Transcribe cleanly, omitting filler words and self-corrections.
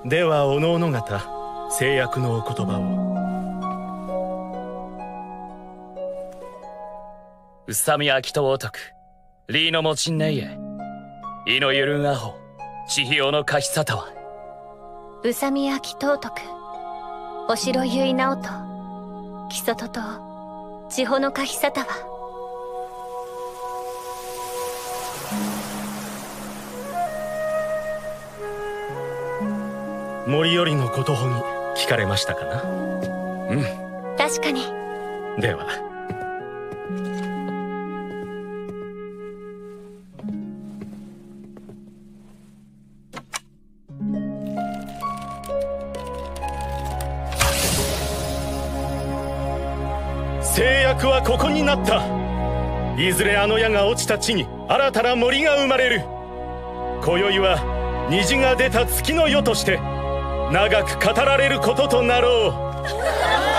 ではおのおの方誓約のお言葉を。 宇佐美秋と王徳リーの持ちんねいえイのゆるんアホ千尋の貸し沙汰は宇佐美秋東徳お城結い直人木曽と千穂の貸し沙汰は森よりのことほに聞かれましたかな。 うん、 確かに。 では誓約はここになった。いずれあの矢が落ちた地に新たな森が生まれる。今宵は虹が出た月の夜として長く語られることとなろう。